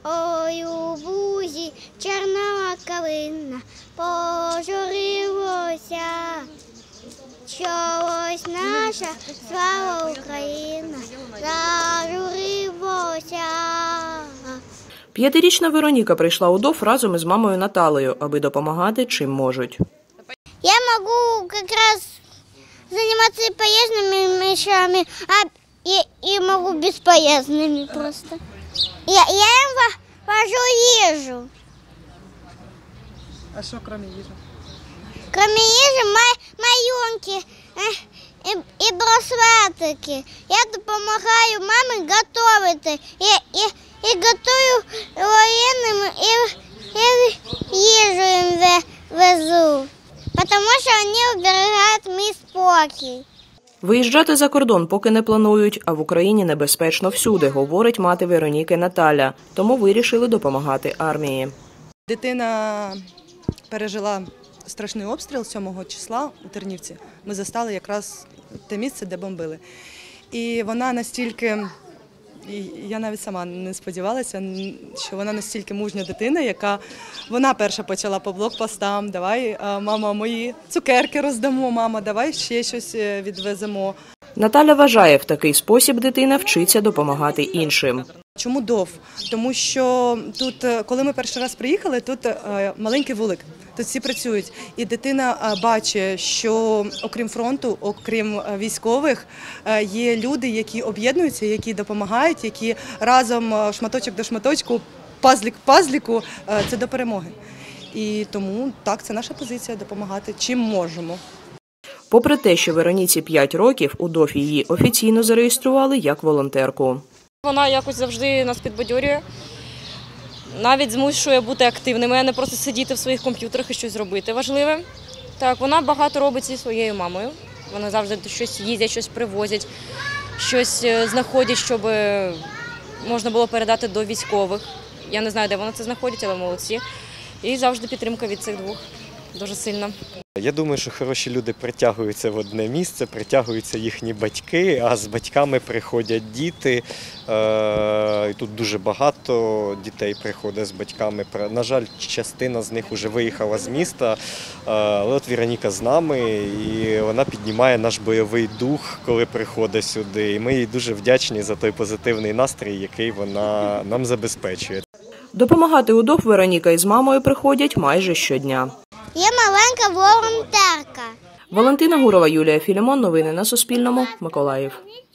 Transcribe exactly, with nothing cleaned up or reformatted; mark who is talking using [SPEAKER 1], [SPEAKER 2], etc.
[SPEAKER 1] Ой, у бузі чорна калина пожурилося, чогось наша слава Україна зажурилося.
[SPEAKER 2] П'ятирічна Вероніка прийшла у ДОВ разом із мамою Наталею, аби допомагати чим можуть.
[SPEAKER 1] Я можу якраз займатися полезними вещами, а и, и могу бесполезными просто. Я, я им вожу ежу.
[SPEAKER 3] А что кроме ежи?
[SPEAKER 1] Кроме ежи май, майонки э, и, и браслетики. Я допомагаю мамі готувати. И, и, и готую военным, и, и ежу им везу. Потому що вони оберігають мій спокій.
[SPEAKER 2] Виїжджати за кордон поки не планують, а в Україні небезпечно всюди, говорить мати Вероніки Наталя. Тому вирішили допомагати армії.
[SPEAKER 3] Дитина пережила страшний обстріл сьомого числа у Тернівці. Ми застали якраз те місце, де бомбили. І вона настільки, я навіть сама не сподівалася, що вона настільки мужня дитина, яка вона перша почала по блокпостам, давай, мама, мої цукерки роздамо, мама, давай ще щось відвеземо.
[SPEAKER 2] Наталя вважає, в такий спосіб дитина вчиться допомагати іншим.
[SPEAKER 3] Чому ДОВ? Тому що тут, коли ми перший раз приїхали, тут маленький вулик, тут всі працюють. І дитина бачить, що окрім фронту, окрім військових, є люди, які об'єднуються, які допомагають, які разом шматочок до шматочку, пазлік к пазліку – це до перемоги. І тому так, це наша позиція – допомагати чим можемо.
[SPEAKER 2] Попри те, що Вероніці п'ять років, у ДОВ її офіційно зареєстрували як волонтерку.
[SPEAKER 4] Вона якось завжди нас підбадьорює, навіть змушує бути активними, а не просто сидіти в своїх комп'ютерах і щось робити важливе. Так, вона багато робить зі своєю мамою. Вони завжди щось їздять, щось привозять, щось знаходять, щоб можна було передати до військових. Я не знаю, де вони це знаходять, але молодці. І завжди підтримка від цих двох дуже сильна.
[SPEAKER 5] Я думаю, що хороші люди притягуються в одне місце, притягуються їхні батьки, а з батьками приходять діти. І тут дуже багато дітей приходить з батьками. На жаль, частина з них вже виїхала з міста, але от Вероніка з нами, і вона піднімає наш бойовий дух, коли приходить сюди. І ми їй дуже вдячні за той позитивний настрій, який вона нам забезпечує.
[SPEAKER 2] Допомагати у ДОВ Вероніка із мамою приходять майже щодня.
[SPEAKER 1] Я маленька волонтерка.
[SPEAKER 2] Валентина Гурова, Юлія Філімон. Новини на Суспільному. Миколаїв.